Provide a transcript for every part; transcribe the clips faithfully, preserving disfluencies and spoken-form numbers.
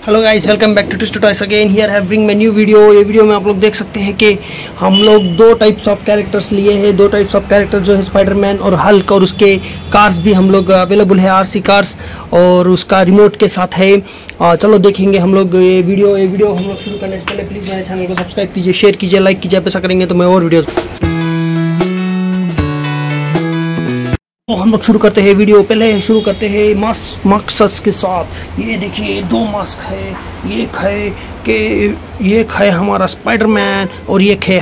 Hello guys, welcome back to Twist to Toys again. Here have bring my new video. ये video में आप लोग देख सकते हैं कि हम लोग दो टाइप्स ऑफ कैरेक्टर्स लिए हैं। दो टाइप्स ऑफ कैरेक्टर जो है स्पाइडरमैन और हल्क, और उसके कार्स भी हम लोग अवेलेबल है, आरसी कार्स, और उसका रिमोट के साथ है। आ, चलो देखेंगे हम लोग ये वीडियो। ये वीडियो हम लोग शुरू करने से पहले प्लीज़ मेरे चैनल को सब्सक्राइब कीजिए, शेयर कीजिए, लाइक कीजिए। ऐसा करेंगे तो मैं और वीडियो तो हम लोग शुरू करते हैं वीडियो। पहले शुरू करते हैं मास्क मकसद के साथ। ये देखिए दो मास्क है। ये एक है कि ये एक है हमारा स्पाइडरमैन और ये है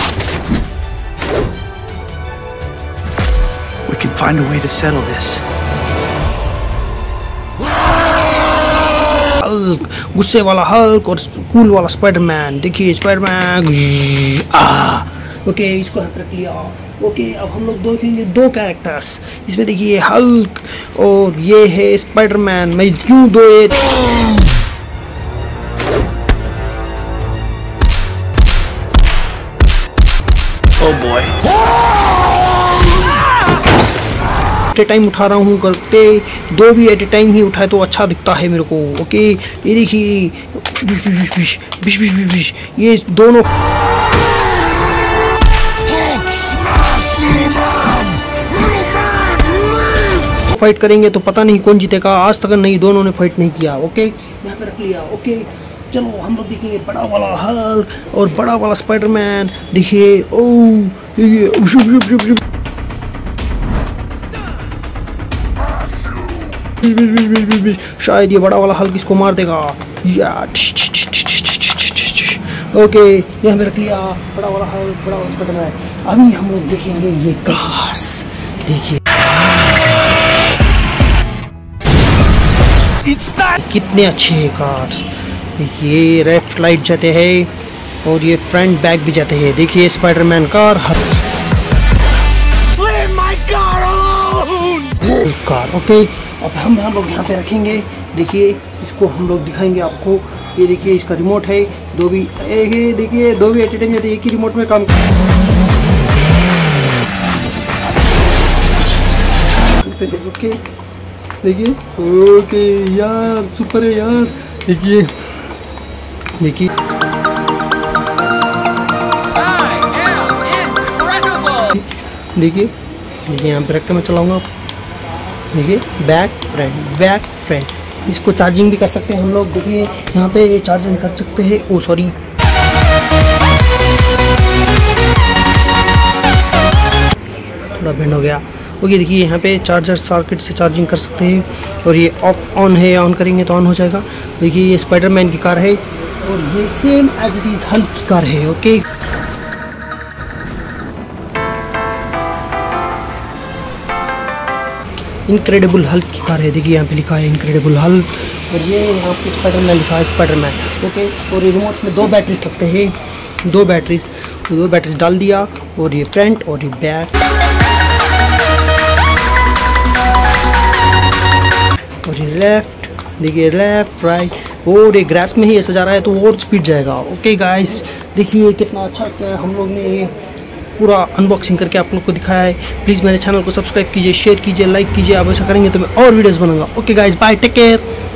We can find a way to settle this. Hulk, गुस्से वाला हल्क और कूल वाला स्पाइडरमैन। देखिए स्पाइडरमैन आ ओके, इसको हाथ रख लिया। ओके okay, अब हम लोग दो देखेंगे दो कैरेक्टर्स। इसमें देखिए हल्क और ये है स्पाइडरमैन। मैं क्यों दो ये Oh boy. At a time उठा रहा हूँ, करते दो भी एट ए टाइम ही उठाए तो अच्छा दिखता है मेरे को। ओके ये देखिए ये दोनों फाइट करेंगे तो पता नहीं कौन जीतेगा। आज तक नहीं, दोनों ने फाइट नहीं किया। ओके यहाँ पे रख लिया। ओके चलो हम लोग देखेंगे बड़ा वाला हल्क और बड़ा वाला स्पाइडरमैन। देखिए ओ ये शायद ये बड़ा वाला हल्क इसको मार देगा। या ओके यहाँ पे रख लिया बड़ा वाला हल्क, बड़ा वाला स्पाइडरमैन। अभी हम लोग देखेंगे ये कार्स। देखिए कितने अच्छे हैं कार्स। ये लेफ्ट लाइट जाते हैं और ये फ्रंट बैक भी जाते हैं। देखिए स्पाइडरमैन कार, कार। ओके अब हम हम लोग यहाँ पे रखेंगे। देखिए इसको हम लोग दिखाएंगे आपको। ये देखिए इसका रिमोट है। दो भी एक, देखिए दो भी एट ए टाइम जाते हैं, एक ही रिमोट में काम करते हैं। ओके देखिए ओके यार, सुपर है यार। देखिए देखिए देखिए देखिए यहाँ पे रख के मैं चलाऊंगा। देखिए बैक फ्रंट बैक फ्रंट। इसको चार्जिंग भी कर सकते हैं हम लोग। देखिए यहाँ पे चार्जिंग कर सकते हैं। ओ सॉरी थोड़ा बेंड हो गया। ओके देखिए यहाँ पे चार्जर सर्किट से चार्जिंग कर सकते हैं। और ये ऑफ ऑन है, ऑन करेंगे तो ऑन हो जाएगा। देखिए ये स्पाइडरमैन की कार है और ये same as it is Hulk की कार है। ओके इनक्रेडिबल हल्क की कार है। देखिए यहाँ पे लिखा है इनक्रेडिबल हल्क और ये यहाँ पे स्पाइडरमैन लिखा है स्पाइडरमैन। ओके और ये रिमोट में दो बैटरीज लगते हैं, दो बैटरीज दो बैटरीज डाल दिया। और ये फ्रंट और ये बैक और ये लेफ्ट। देखिए लेफ्ट राइट। और ये ग्रास में ही ऐसा जा रहा है तो और स्पीड जाएगा। ओके गाइस देखिए कितना अच्छा क्या हम लोग ने ये पूरा अनबॉक्सिंग करके आप लोग को दिखाया है। प्लीज़ मेरे चैनल को सब्सक्राइब कीजिए, शेयर कीजिए, लाइक कीजिए। आप ऐसा करेंगे तो मैं और वीडियोस बनाऊंगा। Okay guys bye, take care.